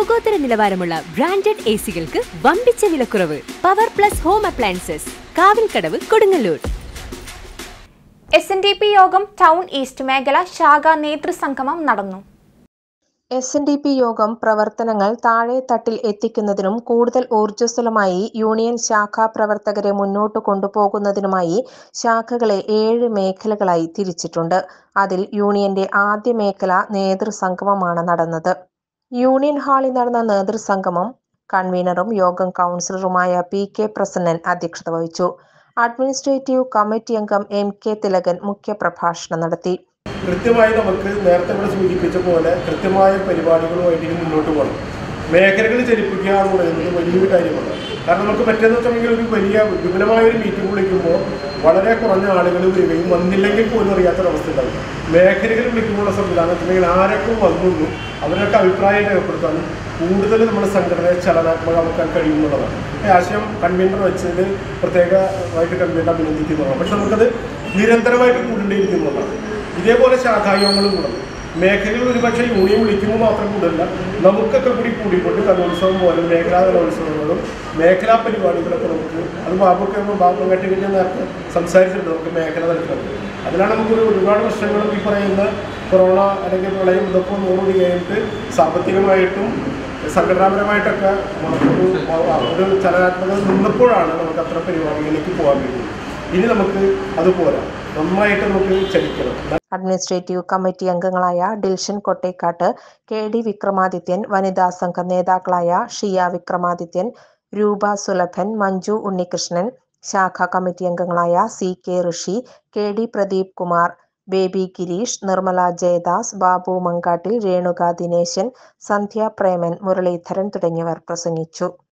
ലോകോത്തര നിലവാരമുള്ള ബ്രാൻഡഡ് എസികൾക്ക് വമ്പിച്ച വിലക്കുറവ്. Power plus home appliances, Kavilkadavu, Kodungallur. SNDP യോഗം ടൗൺ ഈസ്റ്റ് മേഖല ശാഖാ നേതൃസംഗമം നടന്നു. SNDP യോഗം പ്രവർത്തനങ്ങൾ താഴെത്തട്ടിൽ എത്തിക്കുന്നതിനും കൂടുതൽ ഊർജ്ജസ്വലമായി യൂണിയൻ ശാഖാ പ്രവർത്തകരെ മുന്നോട്ട് കൊണ്ടുപോകുന്നതിനുമായി ശാഖകളെ 7 മേഖലകളായി തിരിച്ചിട്ടുണ്ട്. അതിൽ യൂണിയന്റെ ആദ്യ മേഖല നേതൃസംഗമമാണ് നടന്നത്. യൂണിയൻ ഹാളിൽ നടന്ന നേതൃസംഗമം കൺവീനറും യോഗം കൗൺസിലറുമായ PK പ്രസന്നൻ അധ്യക്ഷത വഹിച്ചു. അഡ്മിനിസ്ട്രേറ്റീവ് കമ്മിറ്റി അംഗം MK തിലകൻ മുഖ്യപ്രഭാഷണം നടത്തി. കൃത്യമായി നമുക്ക് നേരത്തെ ഇവിടെ സൂചിപ്പിച്ച പോലെ കൃത്യമായ പരിപാടികളുമായിട്ട് മുന്നോട്ട് പോകണം. മേഖലകൾ ചലിപ്പിക്കുക എന്ന് പറയുന്നത് വലിയൊരു കാര്യമാണ്. കാരണം നമുക്ക് പറ്റുന്ന വെച്ചിട്ടുണ്ടെങ്കിൽ ഒരു വലിയ വിപുലമായൊരു മീറ്റിംഗ് വിളിക്കുമ്പോൾ വളരെ കുറഞ്ഞ ആളുകൾ വരികയും വന്നില്ലെങ്കിൽ പോലും അറിയാത്തൊരവസ്ഥ ഉണ്ടാകും. മേഖലകൾ വിളിക്കുമ്പോഴുള്ള സംവിധാനത്തിലെങ്കിൽ ആരൊക്കെ വന്നു അവരൊക്കെ അഭിപ്രായം രേഖപ്പെടുത്താനും കൂടുതൽ നമ്മുടെ സംഘടനയെ ചലനാത്മകമാക്കാൻ കഴിയുന്നുള്ളതാണ്. ഈ ആശയം കൺവീനർ വെച്ചതിൽ പ്രത്യേകമായിട്ട് കൺവീനർ അഭിനന്ദിക്കുന്നതാണ്. പക്ഷെ നമുക്കത് നിരന്തരമായിട്ട് കൂടേണ്ടിയിരിക്കുന്നതാണ്. ഇതേപോലെ ശാഖായോഗങ്ങളും കൂടുന്നു. മേഖലകൾ ഒരുപക്ഷെ യൂണിയൻ വിളിക്കുമ്പോൾ മാത്രം കൂടില്ല, നമുക്കൊക്കെ കൂടിക്കൊണ്ട് കലോത്സവം പോലെ മേഖലാ കലോത്സവങ്ങളും മേഖലാ പരിപാടികളൊക്കെ നമുക്ക് അത് ബാബു കഴിഞ്ഞാൽ നേരത്തെ സംസാരിച്ചിട്ടുണ്ട്. നമുക്ക് മേഖല തലത്തിലുണ്ട്. അതിലാണ് നമുക്കൊരു ഒരുപാട് പ്രശ്നങ്ങളും ഈ പറയുന്ന കൊറോണ അല്ലെങ്കിൽ പ്രളയം ഇതൊക്കെ നോടി കഴിഞ്ഞിട്ട് സാമ്പത്തികമായിട്ടും സംഘടനാപരമായിട്ടൊക്കെ ഒരു ചലനാത്മകത നിന്നപ്പോഴാണ് നമുക്ക് അത്ര പരിപാടികളിലേക്ക് പോകാൻ കഴിയുന്നത്. ഇനി നമുക്ക് അതുപോലെ നന്നായിട്ട് നമുക്ക് ചലിക്കണം. അഡ്മിനിസ്ട്രേറ്റീവ് കമ്മിറ്റി അംഗങ്ങളായ ഡിൽഷൻ കൊട്ടേക്കാട്ട്, KD വിക്രമാദിത്യൻ, വനിതാ സംഘം നേതാക്കളായ ഷിയ വിക്രമാദിത്യൻ, രൂപ സുലഭൻ, മഞ്ജു ഉണ്ണികൃഷ്ണൻ, ശാഖാ കമ്മിറ്റി അംഗങ്ങളായ CK ഋഷി, KD പ്രദീപ് കുമാർ, ബേബി ഗിരീഷ്, നിർമ്മല ജയദാസ്, ബാബു മങ്കാട്ടിൽ, രേണുക ദിനേശൻ, സന്ധ്യ പ്രേമൻ, മുരളീധരൻ തുടങ്ങിയവർ പ്രസംഗിച്ചു.